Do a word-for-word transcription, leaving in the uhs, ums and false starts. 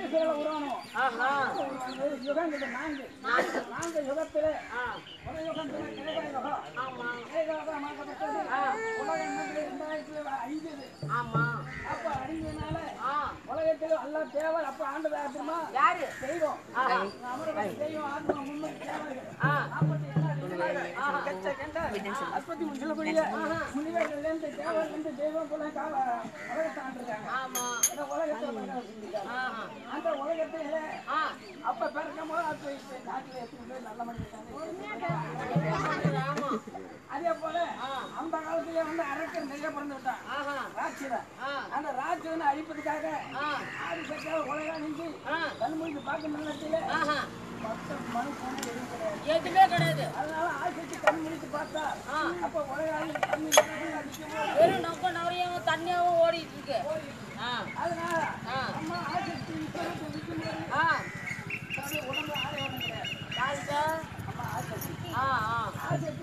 திசையில உருவானோம். யுகங்கள் நான்கு நான்கு யுகத்திலே ஒரு யுகத்திலே கிரேக யுகம். ஆமா கிரேக யுகமாகப்பட்டது உலகம் இரண்டாயிரத்தி ஐந்து. ஆமா அப்ப அறிஞ்சதுனால உலகத்தில் அல்ல தேவர் அப்ப ஆண்டது தெரியுமா? யாரு? தெய்வம். அமரவதி தெய்வம் ஆத்மா முன்னூறு தேவர்கள். அற்பத்தி சொல்லக்கூடிய முனிவர்கள் இருந்து தேவர் இருந்து தெய்வம் போல கால உலகத்தை ஆண்டுருக்காங்க. ஆமா அந்த உலகத்தை அந்த உலகத்தில அப்ப பிறக்கும் போது அப்ப காட்டில் எத்தனை பேர் நல்ல மனிதர்கள். அதே போல அந்த காலத்திலே வந்து அரக்கர் நிறைய பிறந்து விட்டான். ராட்சியன் அந்த ராட்சியனை அழிப்பதற்காக ஆதிசக்தி உலகம் நீங்கி கண்மூடி பார்க்க நிலத்திலே மனு போன எதுவுமே கிடையாது. அதனால ஆதிசக்தி கண் முடித்து பார்த்தா அப்ப உலகம் வெறும் நம்ப நிறையாவும் தண்ணியாவும் ஓடிட்டு இருக்கு. அதனால அம்மா ஆதிசக்தி உடம்பு ஆரோக்கியம் கிடையாது. அம்மா ஆதிசக்தி ஆதிசக்தி